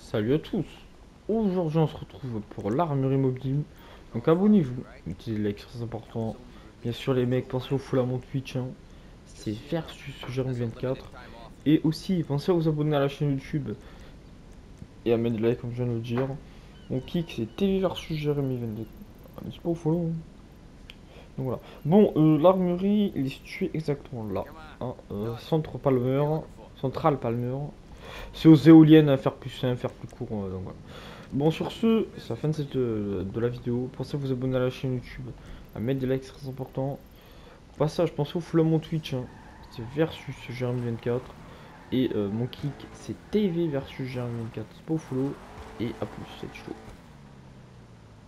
Salut à tous. Aujourd'hui on se retrouve pour l'armurerie mobile. Donc abonnez-vous, utilisez les likes, c'est très important. Bien sûr les mecs, pensez au full à mon Twitch, hein. C'est versus Jérôme 24. Et aussi pensez à vous abonner à la chaîne YouTube et à mettre des likes comme je viens de le dire. Mon kick c'est TV versus Jérémy 22. N'hésitez pas au follow, hein. Donc voilà. Bon, l'armurerie il est situé exactement là, hein, centre Palmer, central Palmer. C'est aux éoliennes à faire plus simple, faire plus court, donc voilà. Bon, sur ce, c'est la fin de la vidéo. Pensez à vous abonner à la chaîne YouTube, à mettre des likes, c'est très important. Au passage, pensez au follow mon Twitch, hein. C'est versus Jeremy24. Et mon kick, c'est TV versus Jeremy24. C'est pas au follow. Et à plus, c'est chaud.